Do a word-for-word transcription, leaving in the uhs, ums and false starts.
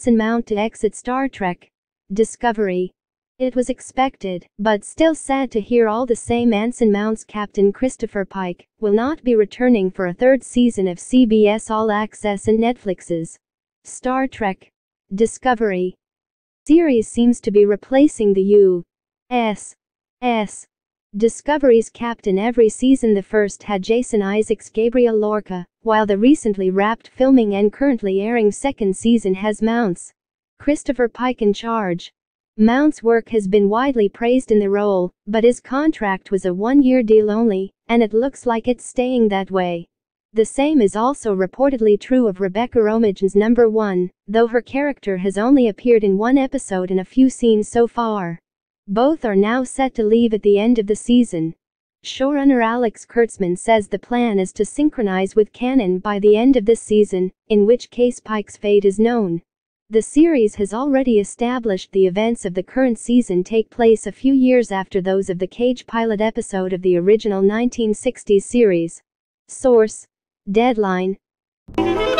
Anson Mount To Exit Star Trek Discovery. It was expected, but still sad to hear all the same Anson Mount's Captain Christopher Pike will not be returning for a third season of C B S All Access and Netflix's Star Trek Discovery series seems to be replacing the U S S Discovery's captain every season. The first had Jason Isaacs Gabriel Lorca, while the recently wrapped filming and currently airing second season has Mount's Christopher Pike in charge. Mount's work has been widely praised in the role, but his contract was a one-year deal only, and it looks like it's staying that way. The same is also reportedly true of Rebecca Romijn's number one, though her character has only appeared in one episode and a few scenes so far. Both are now set to leave at the end of the season. Showrunner Alex Kurtzman says the plan is to synchronize with canon by the end of this season, in which case Pike's fate is known. The series has already established the events of the current season take place a few years after those of the Cage pilot episode of the original nineteen sixties series. Source: Deadline.